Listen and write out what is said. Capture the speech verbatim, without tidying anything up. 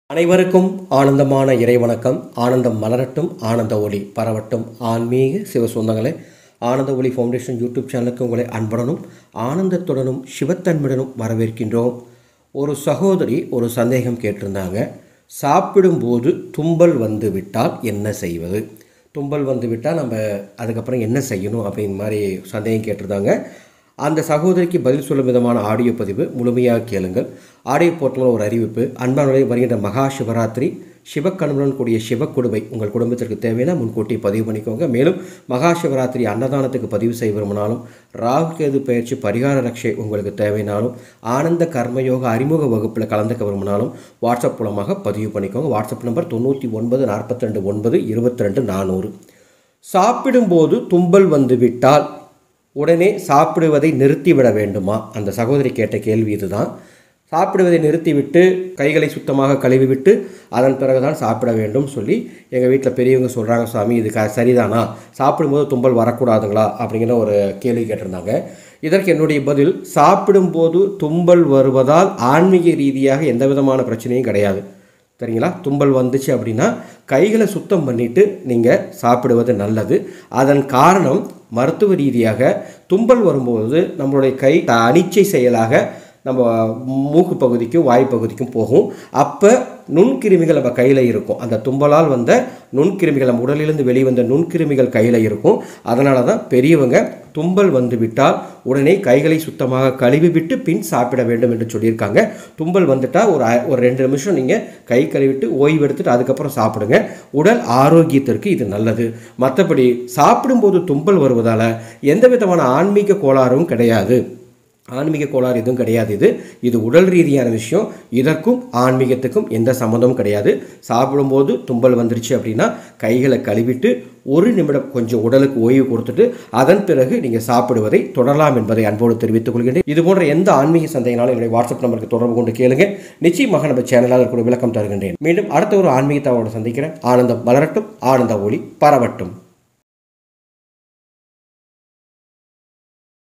அனைவருக்கும் ஆனந்தமான இறைவணக்கம். ஆனந்தம் மலரட்டும், ஆனந்த ஒளி பரவட்டும். ஆன்மீக சிவ சொந்தங்களே, ஆனந்த ஒளி ஃபவுண்டேஷன் யூடியூப் சேனலுக்கு உங்களை அன்புடனும் ஆனந்தத்துடனும் சிவத்தன்மையுடனும் வரவேற்கின்றோம். ஒரு சகோதரி ஒரு சந்தேகம் கேட்டிருந்தாங்க. சாப்பிடும்போது தும்பல் வந்து விட்டால் என்ன செய்வது? தும்பல் வந்து விட்டால் நம்ம அதுக்கப்புறம் என்ன செய்யணும் அப்படிங்கிற மாதிரி சந்தேகம் கேட்டிருந்தாங்க. அந்த சகோதரிக்கு பதில் சொல்லும் விதமான ஆடியோ பதிவு முழுமையாக கேளுங்கள். ஆடியோ போர்ட்டலில் ஒரு அறிவிப்பு. அன்பானவர்களே, வருகின்ற மகா சிவராத்திரி சிவக்கணுடன் கூடிய சிவக்குடுவை உங்கள் குடும்பத்திற்கு தேவையான முன்கூட்டி பதிவு பண்ணிக்கோங்க. மேலும் மகா சிவராத்திரி அன்னதானத்துக்கு பதிவு செய்ய விரும்பினாலும், ராகு கேது பயிற்சி பரிகார ரட்சை உங்களுக்கு தேவைனாலும், ஆனந்த கர்மயோக அறிமுக வகுப்பில் கலந்துக்க விரும்பினாலும் வாட்ஸ்அப் மூலமாக பதிவு பண்ணிக்கோங்க. வாட்ஸ்அப் நம்பர் தொண்ணூற்றி ஒன்பது நாற்பத்தி ரெண்டு ஒன்பது இருபத்தி ரெண்டு நானூறு. சாப்பிடும்போது தும்பல் வந்து விட்டால் உடனே சாப்பிடுவதை நிறுத்திவிட வேண்டுமா? அந்த சகோதரி கேட்ட கேள்வி இதுதான். சாப்பிடுவதை நிறுத்திவிட்டு கைகளை சுத்தமாக கழுவி விட்டு அதன் பிறகுதான் சாப்பிட வேண்டும் சொல்லி எங்கள் வீட்டில் பெரியவங்க சொல்கிறாங்க. சாமி, இது க சரிதானா? சாப்பிடும்போது தும்பல் வரக்கூடாதுங்களா? அப்படிங்கிற ஒரு கேள்வி கேட்டிருந்தாங்க. இதற்கு என்னுடைய பதில், சாப்பிடும்போது தும்பல் வருவதால் ஆன்மீக ரீதியாக எந்த விதமான பிரச்சனையும் கிடையாது. சரிங்களா? தும்பல் வந்துச்சு அப்படின்னா கைகளை சுத்தம் பண்ணிவிட்டு நீங்கள் சாப்பிடுவது நல்லது. அதன் காரணம் மருத்துவ ரீதியாக தும்பல் வரும்போது நம்மளுடைய கை அனிச்சை செயலாக நம்ம மூக்கு பகுதிக்கும் வாய் பகுதிக்கும் போகும். அப்போ நுண்கிருமிகள் நம்ம கையில் இருக்கும். அந்த தும்பலால் வந்த நுண்கிருமிகள், நம்ம உடலிலிருந்து வெளிவந்த நுண்கிருமிகள் கையில் இருக்கும். அதனால தான் பெரியவங்க தும்பல் வந்து விட்டால் உடனே கைகளை சுத்தமாக கழுவி விட்டு பின் சாப்பிட வேண்டும் என்று சொல்லியிருக்காங்க. தும்பல் வந்துட்டால் ஒரு ஒரு ரெண்டு நிமிஷம் நீங்கள் கை கழுவிட்டு ஓய்வு எடுத்துட்டு அதுக்கப்புறம் சாப்பிடுங்க. உடல் ஆரோக்கியத்திற்கு இது நல்லது. மற்றபடி சாப்பிடும்போது தும்பல் வருவதால் எந்த விதமான ஆன்மீக கோளாறும் கிடையாது. ஆன்மீக கோளாறு எதுவும் கிடையாது. இது இது உடல் ரீதியான விஷயம். இதற்கும் ஆன்மீகத்துக்கும் எந்த சம்மந்தமும் கிடையாது. சாப்பிடும்போது தும்பல் வந்துருச்சு அப்படின்னா கைகளை கழுவிட்டு ஒரு நிமிடம் கொஞ்சம் உடலுக்கு ஓய்வு கொடுத்துட்டு அதன் பிறகு நீங்கள் சாப்பிடுவதை தொடரலாம் என்பதை அன்போடு தெரிவித்துக் கொள்கின்றேன். இது போன்ற எந்த ஆன்மீக சந்தேகனாலும் என்னுடைய வாட்ஸ்அப் நம்பருக்கு தொடர்பு கொண்டு கேளுங்க. நிச்சயமாக நம்ம சேனலால் கூட விளக்கம் தருகின்றேன். மீண்டும் அடுத்த ஒரு ஆன்மீக தகவலோடு சந்திக்கிறேன். ஆனந்தம் மலரட்டும், ஆனந்த ஒளி பரவட்டும்.